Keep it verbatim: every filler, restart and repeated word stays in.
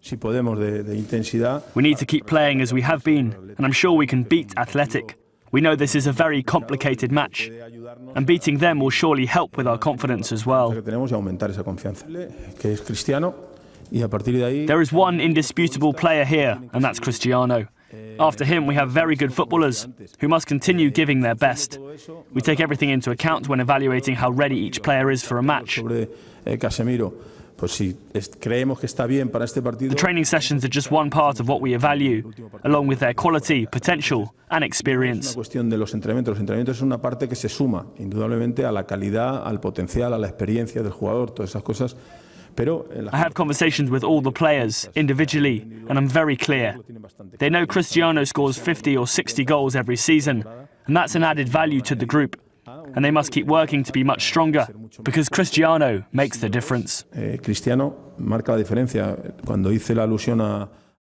We need to keep playing as we have been, and I'm sure we can beat Athletic. We know this is a very complicated match, and beating them will surely help with our confidence as well. There is one indisputable player here, and that's Cristiano. After him, we have very good footballers who must continue giving their best. We take everything into account when evaluating how ready each player is for a match. The training sessions are just one part of what we evaluate, along with their quality, potential and experience. I have conversations with all the players, individually, and I'm very clear. They know Cristiano scores fifty or sixty goals every season, and that's an added value to the group. And they must keep working to be much stronger, because Cristiano makes the difference. Cristiano marca la diferencia. Cuando hice la alusión a